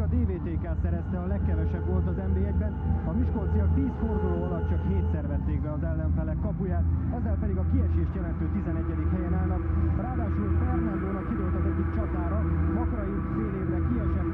DVTK szerezte a legkevesebb gólt az NB1-ben, a miskolciak 10 forduló alatt csak 7-szer vették be az ellenfelek kapuját, ezzel pedig a kiesést jelentő 11. helyen állnak. Ráadásul Fernandónak kidőlt az egyik csatára, Makrai fél évre kiesett